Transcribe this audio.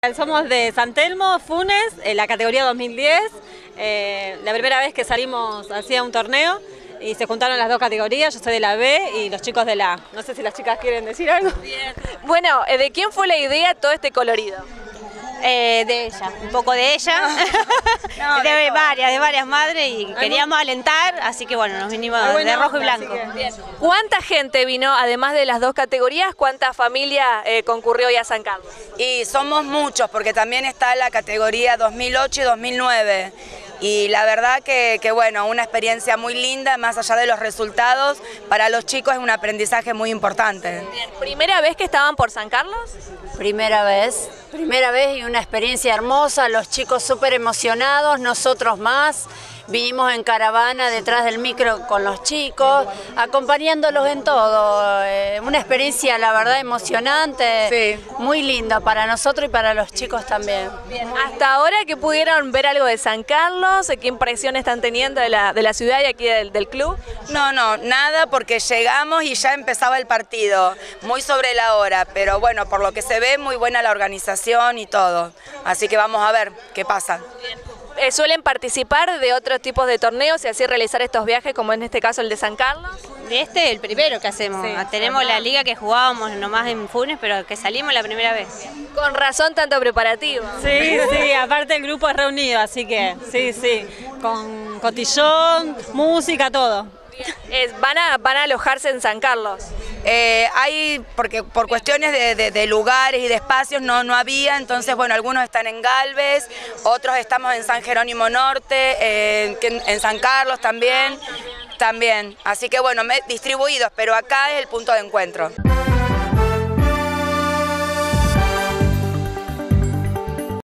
Somos de San Telmo, Funes, en la categoría 2010. La primera vez que salimos hacia un torneo y se juntaron las dos categorías. Yo soy de la B y los chicos de la A. No sé si las chicas quieren decir algo. Bien. Bueno, ¿de quién fue la idea todo este colorido? De ella, un poco de ella, no, de varias madres y queríamos alentar, así que bueno, nos vinimos de rojo y blanco. Bien. ¿Cuánta gente vino, además de las dos categorías, cuánta familia concurrió hoy a San Carlos? Y somos muchos, porque también está la categoría 2008 y 2009. Y la verdad que bueno, una experiencia muy linda, más allá de los resultados, para los chicos es un aprendizaje muy importante. Bien. ¿Primera vez que estaban por San Carlos? Primera vez y una experiencia hermosa, los chicos súper emocionados, nosotros más. Vinimos en caravana detrás del micro con los chicos, acompañándolos en todo. Una experiencia, la verdad, emocionante, sí, muy linda para nosotros y para los chicos también. Bien. Hasta ahora que pudieron ver algo de San Carlos, ¿qué impresión están teniendo de la ciudad y aquí del club? No, nada, porque llegamos y ya empezaba el partido, muy sobre la hora, pero bueno, por lo que se ve, muy buena la organización y todo. Así que vamos a ver qué pasa. Bien. ¿Suelen participar de otros tipos de torneos y así realizar estos viajes, como en este caso el de San Carlos? De el primero que hacemos. Sí, tenemos la liga que jugábamos nomás en Funes, pero que salimos la primera vez. Con razón tanto preparativo. Sí, aparte el grupo es reunido, así que sí, con cotillón, música, todo. ¿Van a alojarse en San Carlos? Porque por cuestiones de lugares y de espacios no había, entonces bueno, algunos están en Galvez, otros estamos en San Jerónimo Norte, en San Carlos también, así que bueno, distribuidos, pero acá es el punto de encuentro.